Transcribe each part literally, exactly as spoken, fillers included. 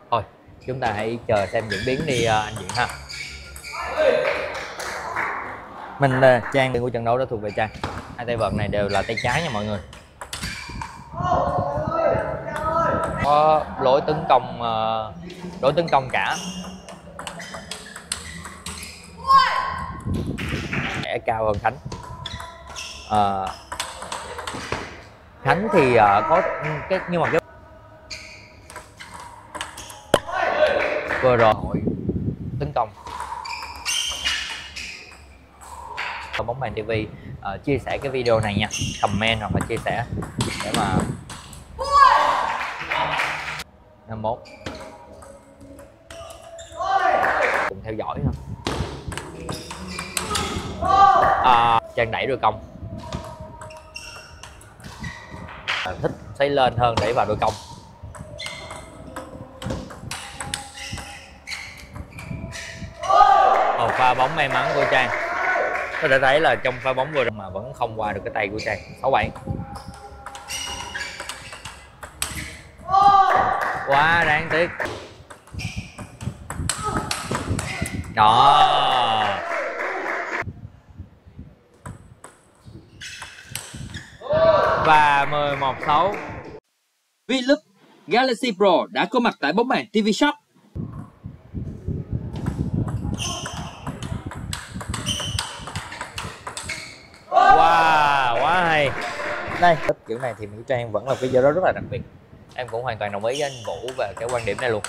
Thôi chúng ta hãy chờ xem diễn biến đi anh Diện ha. Mình Trang của trận đấu đã thuộc về Trang. Hai tay vợt này đều là tay trái nha mọi người. Có lối tấn công lối tấn công cả. Sẽ cao hơn Khánh. À, Khánh thì uh, có cái nhưng mà cái vừa rồi tấn công. Bóng bàn ti vi uh, chia sẻ cái video này nha, comment hoặc là chia sẻ để mà năm mốt cùng theo dõi thôi. À, Trang đẩy đôi công, à, thích xoay lên hơn để vào đôi công. Một pha bóng may mắn của Trang. Có thể thấy là trong pha bóng vừa rồi mà vẫn không qua được cái tay của Trang. Sáu bảy. Quá đáng tiếc. Đó. Và mười một sáu. Vlux Galaxy Pro đã có mặt tại bóng bàn ti vi Shop. Wow, quá hay. Đây, kiểu này thì Mỹ Trang vẫn là cái gì đó rất là đặc biệt. Em cũng hoàn toàn đồng ý với anh Vũ về cái quan điểm này luôn.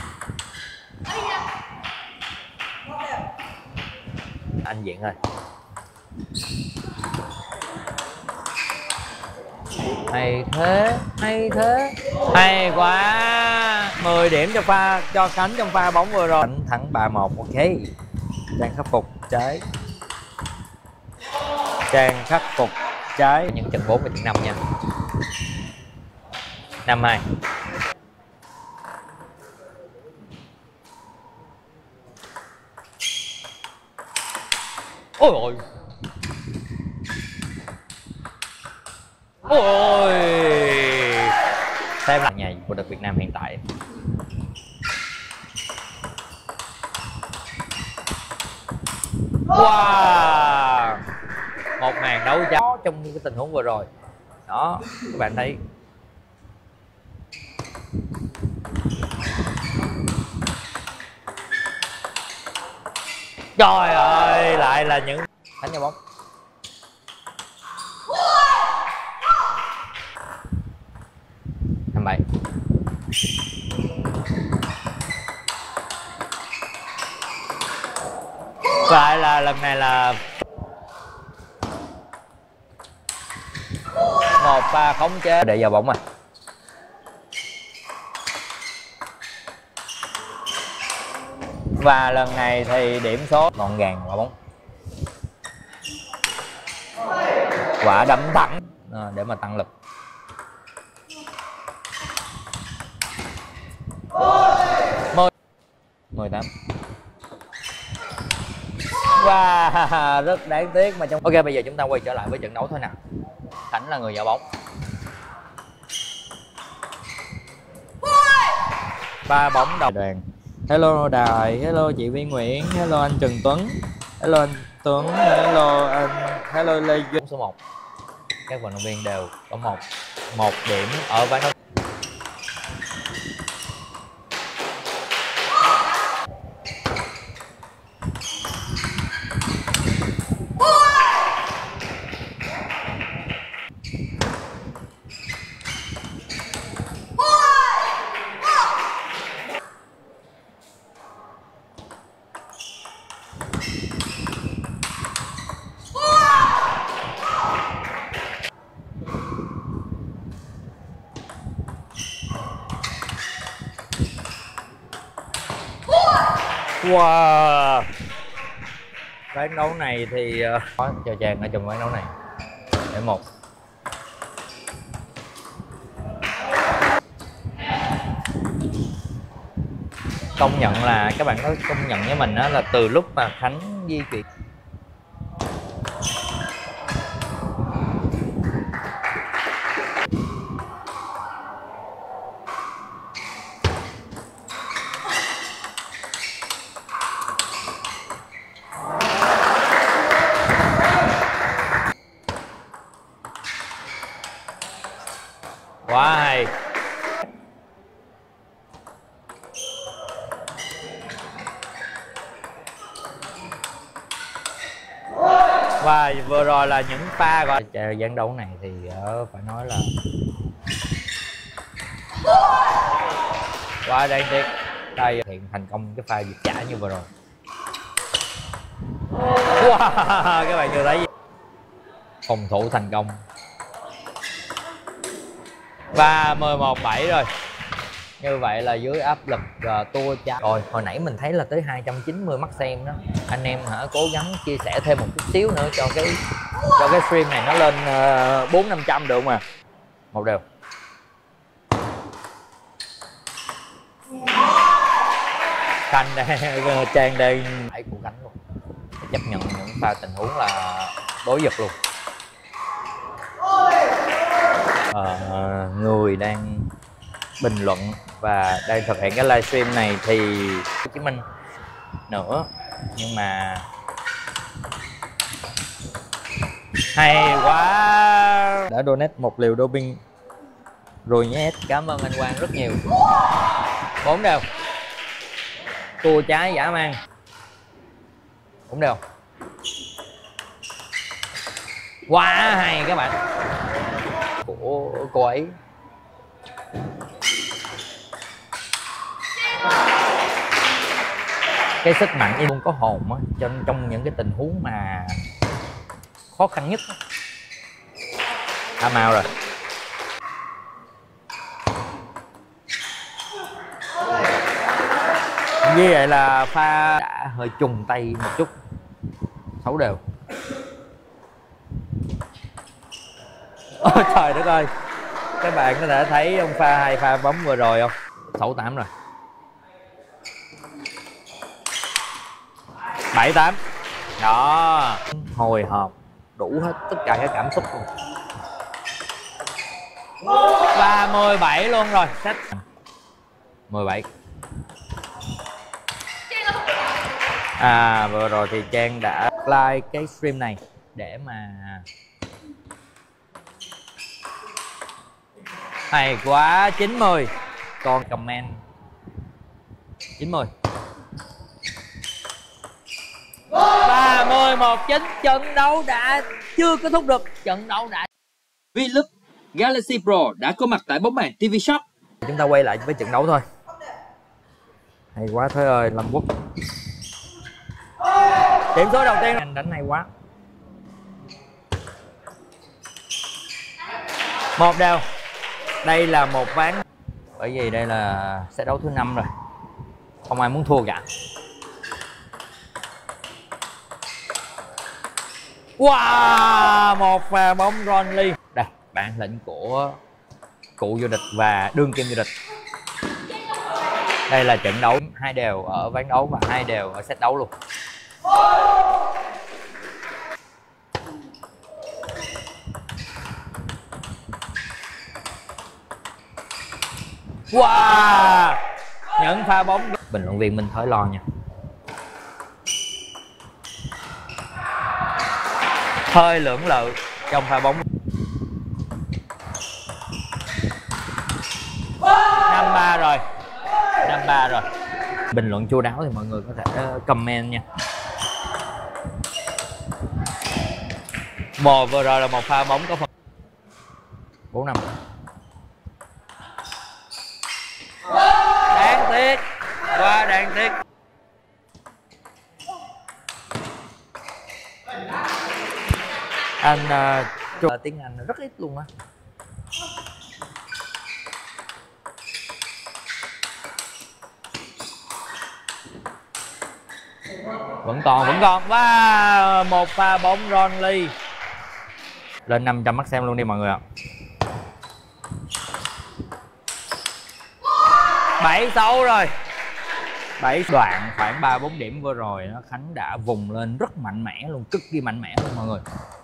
Anh Diện ơi. Hay thế, hay thế. Hay quá. mười điểm cho pha cho Khánh trong pha bóng vừa rồi. Khánh thắng ba một, ok. Trang khắc phục trái. Trang khắc phục trái những trận bốn và trận năm nha. năm hai. Ôi ôi. Ôi. Xem là nhà vô địch Việt Nam hiện tại. Wow. Một màn đấu chó trong cái tình huống vừa rồi. Đó, các bạn thấy. Trời ơi, lại là những đánh nhau bóng. Năm bảy. Lại là lần này là một pha khống chế để vào bóng à. Và lần này thì điểm số gọn gàng vào bóng. Quả đấm thẳng à, để mà tăng lực. mười tám. Wow, rất đáng tiếc mà trong. Ok, bây giờ chúng ta quay trở lại với trận đấu thôi nào. Khánh là người giao bóng. Ba bóng đầu đoàn. Hello Đài, hello chị Viên Nguyễn, hello anh Trần Tuấn, hello anh Tuấn, hello anh, hello Lê Duy. Số một. Các vận động viên đều có một một điểm ở ván đấu. Wow. Ván đấu này thì có uh, cho Trang ở trong ván đấu này. Để một. Công nhận là các bạn có công nhận với mình đó là từ lúc mà Khánh di chuyển Và vừa rồi là những pha gọi trận đấu này thì uh, phải nói là quá đáng tiếc. Đây hiện thành công cái pha giật trả như vừa rồi. Wow, các bạn chưa thấy phòng thủ thành công. Và mười một bảy rồi. Như vậy là dưới áp lực uh, tua cha. Rồi hồi nãy mình thấy là tới hai trăm chín mươi mắt xem đó. Anh em hả cố gắng chia sẻ thêm một chút xíu nữa cho cái cho cái stream này nó lên uh, bốn năm trăm được mà. Một đều. Khanh đang Trang đang phải của cánh luôn. Chấp nhận những pha tình huống là đối giật luôn. Ờ, người đang bình luận và đang thực hiện cái livestream này thì Hồ Chí Minh nữa, nhưng mà hay quá, đã donate một liều doping rồi nhé. Cảm ơn anh Quang rất nhiều. Bốn đều, tua trái dã man. Bốn đều, quá hay các bạn của cô ấy. Cái sức mạnh luôn có hồn á, trong trong những cái tình huống mà khó khăn nhất. Đã mau rồi. Như vậy là pha đã hơi trùng tay một chút. Sáu đều. Ôi trời đất ơi, các bạn có thể thấy ông pha hai pha bóng vừa rồi không? Sáu tám rồi. Bảy tám. Đó, hồi hộp đủ hết tất cả các cảm xúc luôn. Và mười bảy luôn rồi, set mười bảy. À vừa rồi thì Trang đã like cái stream này để mà hay quá. Chín mươi. Còn comment chín mươi. Và mười một chín. Trận đấu đã chưa kết thúc được. Trận đấu đã Vlog Galaxy Pro đã có mặt tại bóng bàn ti vi Shop. Chúng ta quay lại với trận đấu thôi. Hay quá Thới ơi, Lâm Quốc. Điểm số đầu tiên anh đánh hay quá. Một đều. Đây là một ván, bởi vì đây là set đấu thứ năm rồi, không ai muốn thua cả. Wow, một pha bóng Ron Lee. Đây, bản lĩnh của cụ vô địch và đương kim vô địch. Đây là trận đấu hai đều ở ván đấu và hai đều ở set đấu luôn. Wow, những pha bóng. Bình luận viên Minh Thới lo nha. Hơi lưỡng lự trong pha bóng. Năm ba rồi. Năm ba rồi. Bình luận chu đáo thì mọi người có thể comment nha. Một vừa rồi là một pha bóng có phần bốn năm. Đáng tiếc, quá đáng tiếc. Anh uh, uh, tiếng Anh rất ít luôn á. Vẫn còn, vẫn còn. Và một pha bóng Ron Lee. Lên năm trăm mắt xem luôn đi mọi người ạ. Bảy sáu rồi. Bảy đoạn khoảng ba bốn điểm vừa rồi nó Khánh đã vùng lên rất mạnh mẽ luôn, cực kỳ mạnh mẽ luôn mọi người.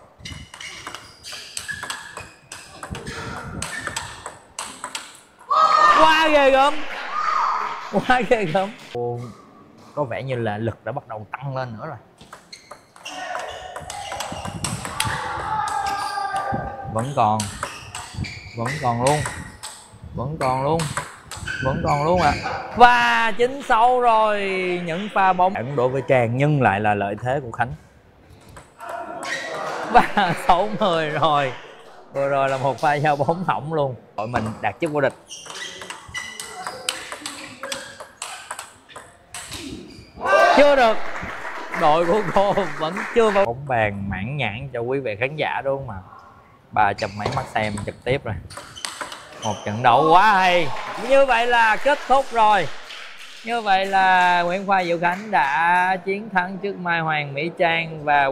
Quá ghê gớm. Quá ghê gớm. Ồ, có vẻ như là lực đã bắt đầu tăng lên nữa rồi. Vẫn còn. Vẫn còn luôn. Vẫn còn luôn. Vẫn còn luôn ạ. À. Và chín sáu rồi. Những pha bóng đối với Tràng nhưng lại là lợi thế của Khánh. ba sáu mươi rồi. Vừa rồi là một pha giao bóng hỏng luôn. Đội mình đạt chức vô địch. Chưa được. Đội của cô vẫn chưa vào bóng bàn mãn nhãn cho quý vị khán giả đúng không ạ? Ba trăm mấy mắt xem trực tiếp rồi. Một trận đấu quá hay. Như vậy là kết thúc rồi. Như vậy là Nguyễn Khoa Diệu Khánh đã chiến thắng trước Mai Hoàng Mỹ Trang và